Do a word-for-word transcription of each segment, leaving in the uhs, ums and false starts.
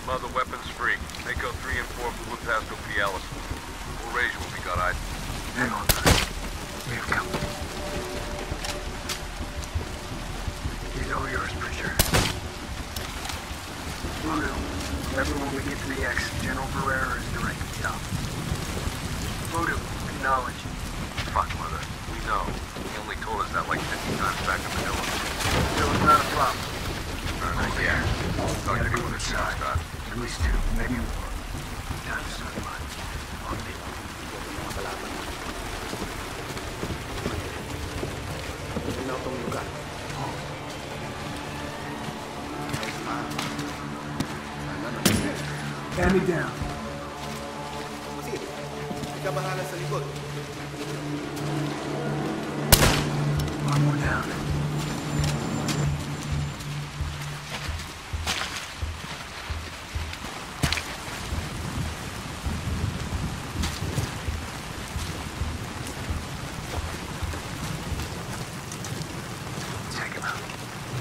Mother weapons free. Mako three and four moving past Opialis. We'll raise you when we got eyes. Hang on. We have company. He's all yours, Preacher. Voodoo. Remember when we get to the X, General Barrera is directing the op. Voodoo. Acknowledge. Fuck, Mother. We know. He only told us that like fifty times back in Manila. Still, it's not a problem. Not yet. Talk to people inside. At least two, maybe more. Time to start mine. On me. Hand me down. One more down. Take him out.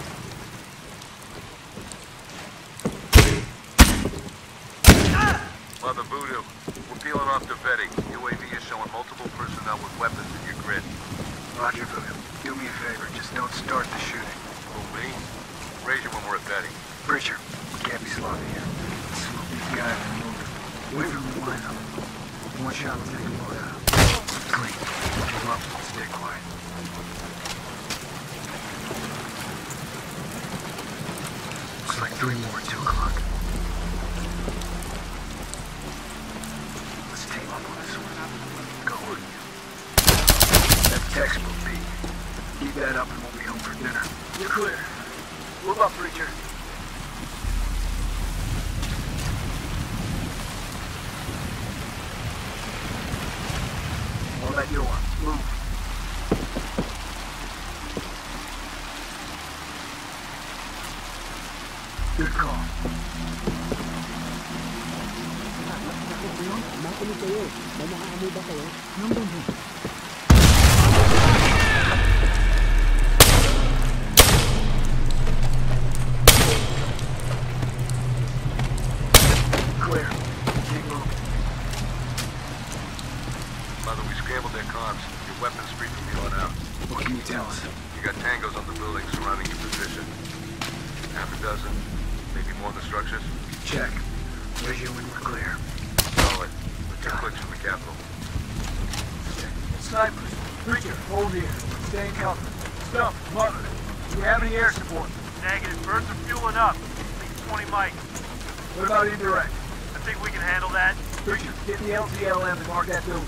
Mother Voodoo, we're peeling off to Vetty. U A V is showing multiple personnel with weapons in your grid. Roger, Voodoo. Do me a favor, just don't start the shooting. Who, me? Raise you when we're at Vetty. Preacher, can't be sloppy here. Smoke these guys and move. Wait for them to line up. One shot will take them both out. Clean. Give up. Stay quiet. Looks like three more at two o'clock. Let's team up on this one. Go on. That's textbook B. Keep that up and we'll be home for dinner. You're clear. Move up, Preacher. Hold that door. Move. Good call. Makinig kayo. May nakaamoy ba kayo? Nandun ho. Clear. Keep moving. Mother, we scrambled their comms. Your weapons free from here on out. What can you tell us? You got tangos on the building surrounding your position. Half a dozen, maybe more in the structures. Check. Visual when we're clear. Solid. With two clicks from the capital. Snipers. Preacher, hold here. Stay in cover. Stump, Mother. Do we have any air support? Negative. Birds are fueling up. At least twenty mics. What about indirect? I think we can handle that. Preacher, get the L T L M and mark that building.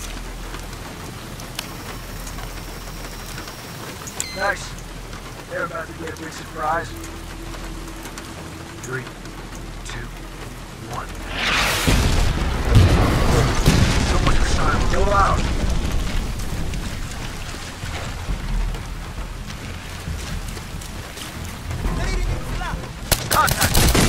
Nice. They're about to get a big surprise. Three, two, one. So much for silence. Go loud. Contact.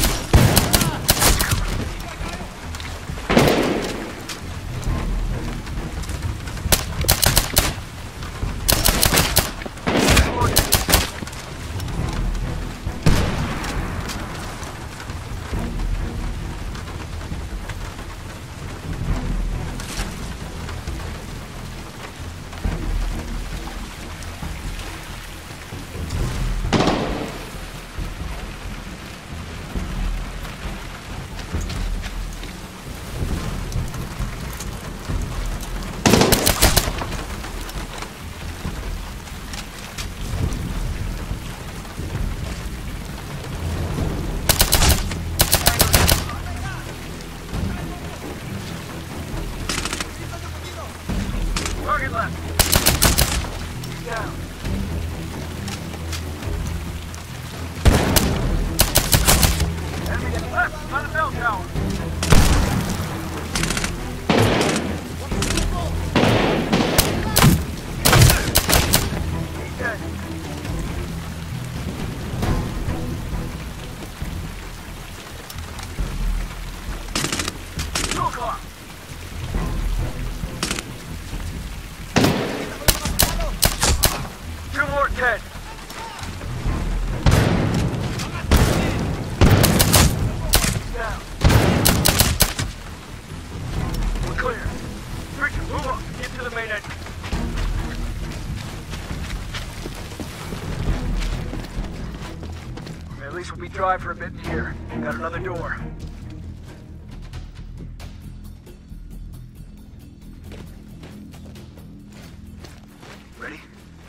Target left. Down. Enemy to the left, on the bell tower. He's dead. Two o'clock. Two more dead. Down. drive for a bit in here. Got another door. Ready?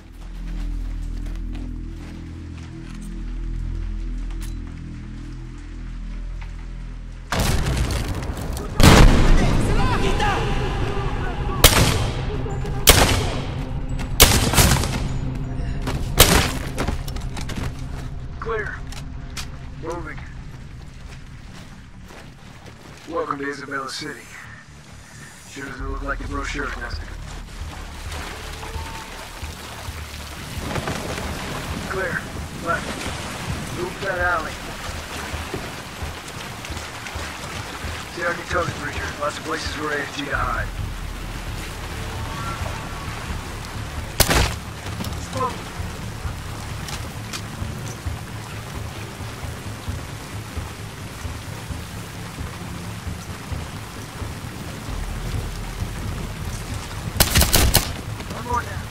Clear. Moving. Welcome to Isabella City. Sure doesn't look like the brochure, does it? Clear. Left. Move that alley. Stay on your toes, Bridger. Lots of places where A F G to hide. Smoke. One more now.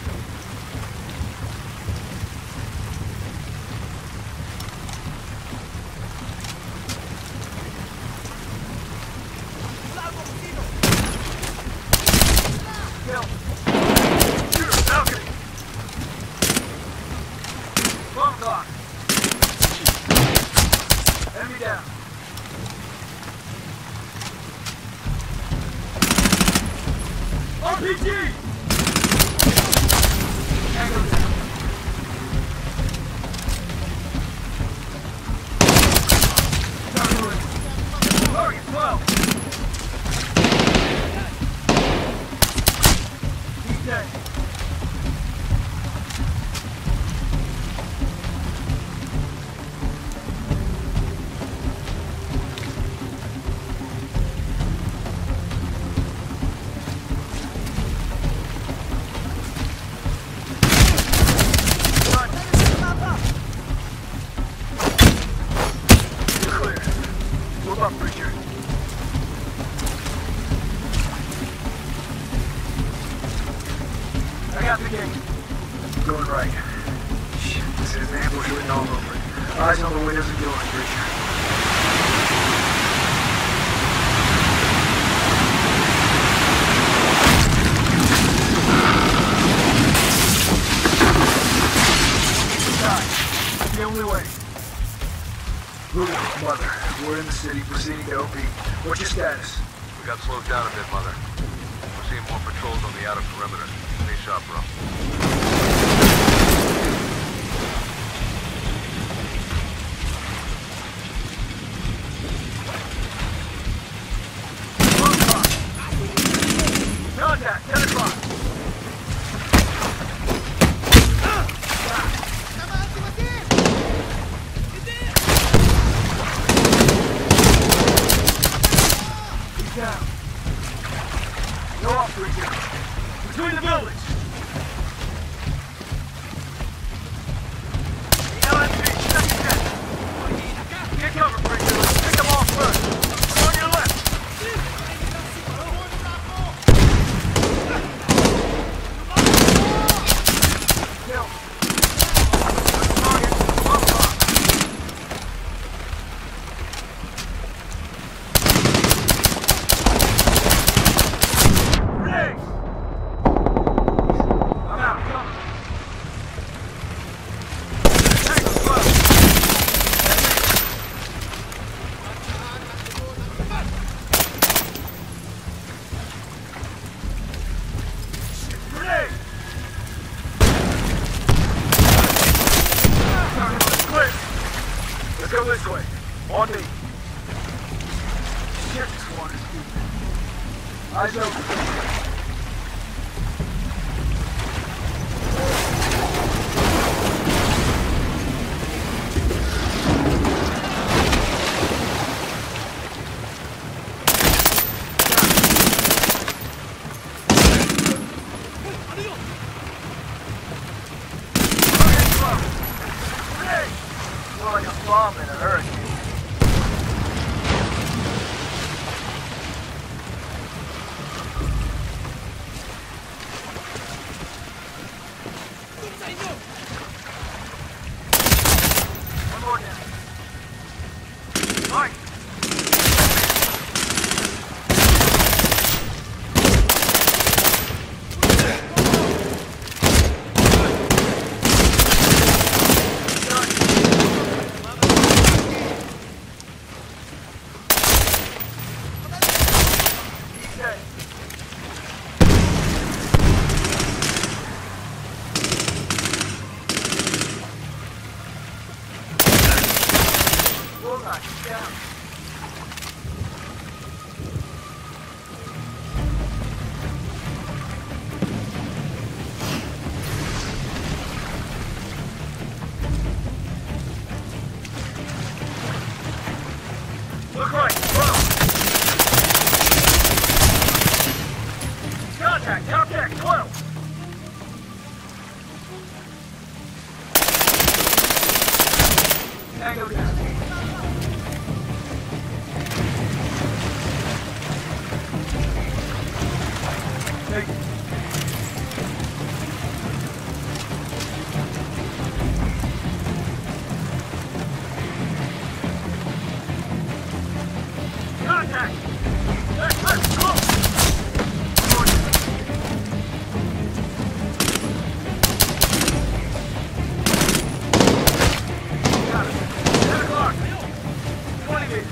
Kill. Shooter, balcony. Bomb lock. Enemy down. R P G! Tango down. Target twelve. He's dead. Move up, Richard. I got the gate. Going right. Shit, this is an ambush written all over it. Eyes on the windows and doors, Richard. Inside. The only way. Moving, Mother. We're in the city, proceeding to O P. What's your status? We got slowed down a bit, Mother. We're seeing more patrols on the outer perimeter. Stay sharp, bro. Contact, ten o'clock. Down. No off, Richard. Between the buildings. L M G, second ten. Get cover, Richard. Let's pick them off first. On your left. Kill. Target. Up top. I'm out, come. Tango close. Grenade! Clear. Let's go this way. On me. Shit, this water's deep. Eyes open. More like a bomb in a hurricane. Contact! Let's, let's go! Got it. ten o'clock. twenty meters.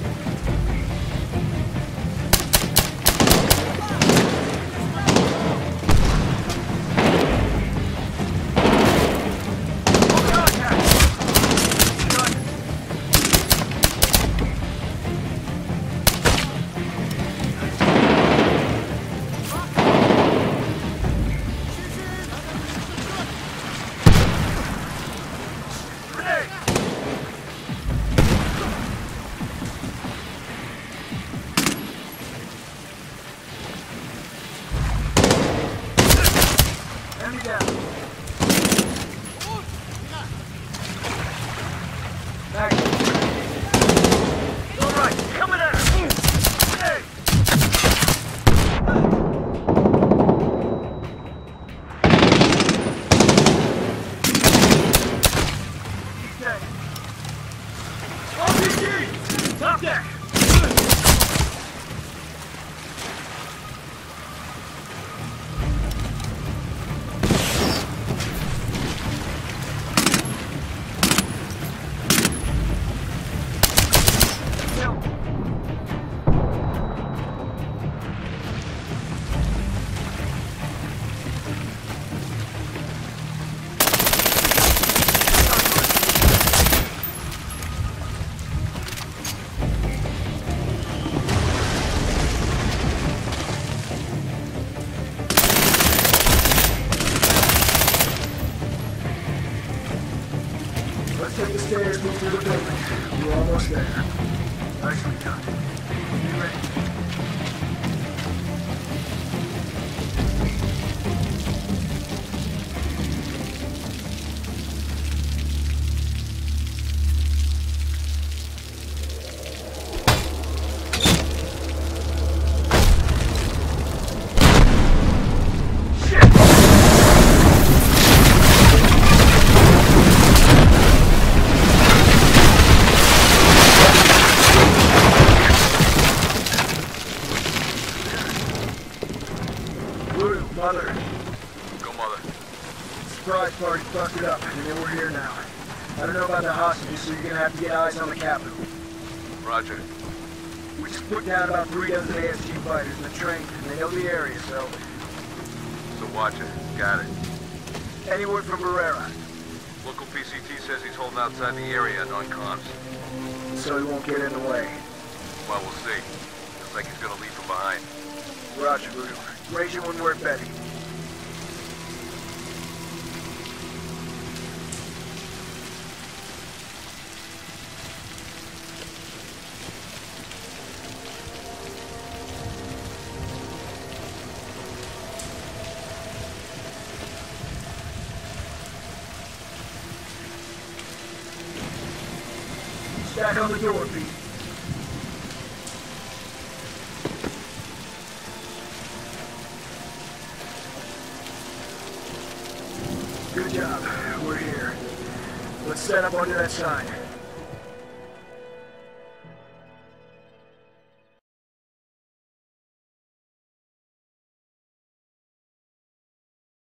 Enemy down. Back. All right, coming at him. Hey. Dead. R P G! Top deck! Let's take the stairs, move through the building. We're almost there. Nicely done. Be ready. Mother. Go, Mother. Surprise party busted up, and then we're here now. I don't know about the hostages, so you're gonna have to get eyes on the Capitol. Roger. We just put down about three dozen A S G fighters in the train, and they know the area, so... So watch it. Got it. Any word from Barrera? Local P C T says he's holding outside the area on comms. So he won't get in the way. Well, we'll see. Looks like he's gonna leave from behind. Roger, Voodoo. Raise you when we're ready. Stack on the door, Pete. Good job. We're here. Let's set up under that sign.